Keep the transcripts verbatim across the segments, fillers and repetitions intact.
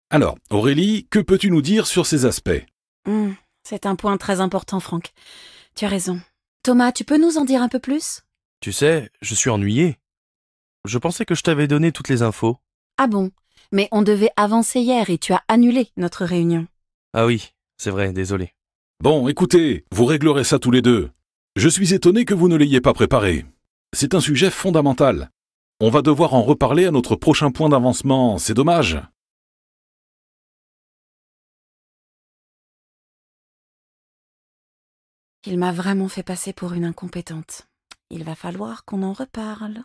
Alors, Aurélie, que peux-tu nous dire sur ces aspects? Hmm, c'est un point très important, Franck. Tu as raison. Thomas, tu peux nous en dire un peu plus? Tu sais, je suis ennuyé. Je pensais que je t'avais donné toutes les infos. Ah bon? Mais on devait avancer hier et tu as annulé notre réunion. Ah oui, c'est vrai, désolé. Bon, écoutez, vous réglerez ça tous les deux. Je suis étonné que vous ne l'ayez pas préparé. C'est un sujet fondamental. On va devoir en reparler à notre prochain point d'avancement, c'est dommage. Il m'a vraiment fait passer pour une incompétente. Il va falloir qu'on en reparle.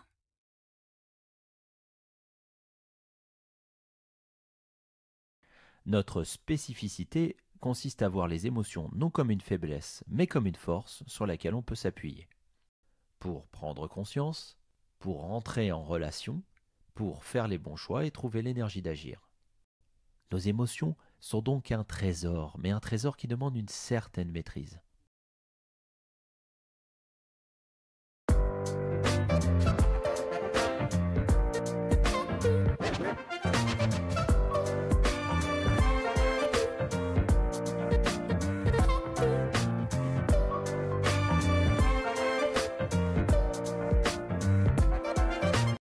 Notre spécificité consiste à voir les émotions non comme une faiblesse, mais comme une force sur laquelle on peut s'appuyer. Pour prendre conscience, pour entrer en relation, pour faire les bons choix et trouver l'énergie d'agir. Nos émotions sont donc un trésor, mais un trésor qui demande une certaine maîtrise.